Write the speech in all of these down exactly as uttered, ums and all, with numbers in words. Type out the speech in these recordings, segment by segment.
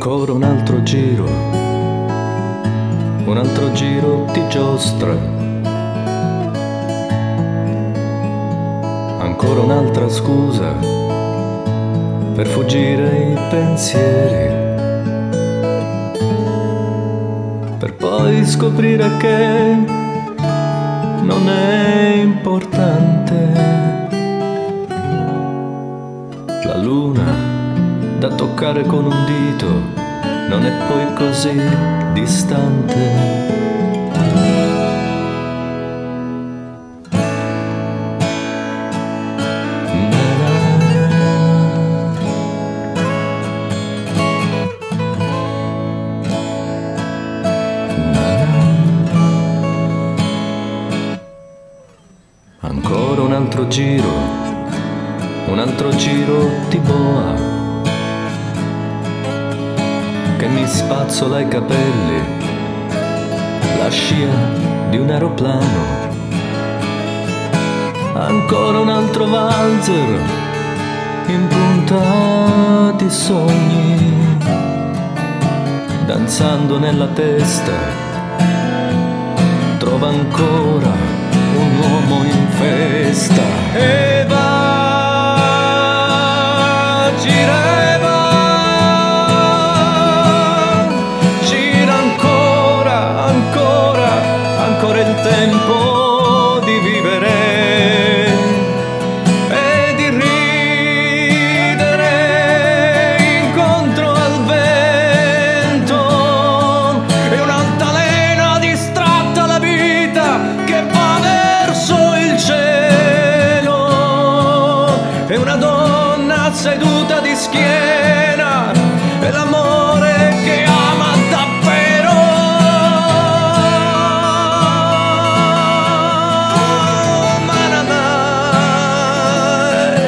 Ancora un altro giro, un altro giro di giostra, ancora un'altra scusa per fuggire i pensieri, per poi scoprire che non è importante. La luna da toccare con un dito non è poi così distante. Ancora un altro giro, un altro giro di boa che mi spazzola i capelli, la scia di un aeroplano. Ancora un altro valzer impuntati sogni, danzando nella testa, trova ancora un uomo in festa. E va, gira e va, gira ancora, ancora, ancora il tempo di vivere e di ridere incontro al vento. E un'altalena distratta la vita che va verso il cielo, e una donna seduta di schiena, e l'amore che ama davvero. Manamai,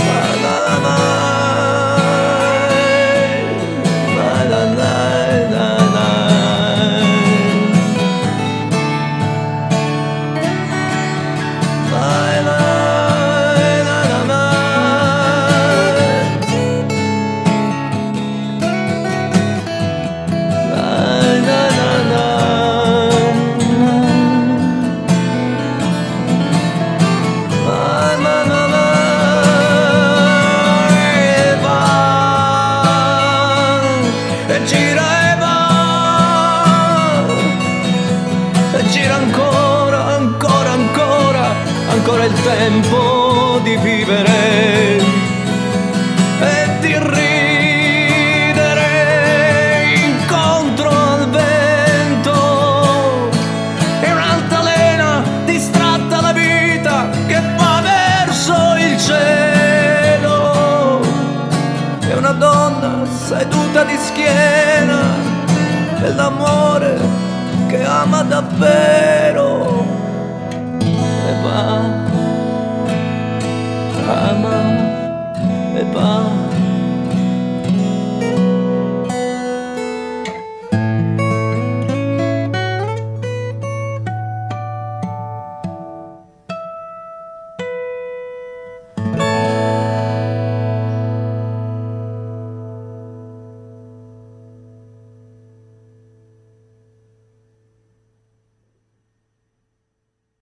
manamai, manamai, gira e va, e gira ancora, ancora, ancora, ancora il tempo di vivere e di ridere incontro al vento. E un'altalena distratta la vita che va verso il cielo, e una donna seduta di schiena, e l'amore che ama davvero. E va, ama e va.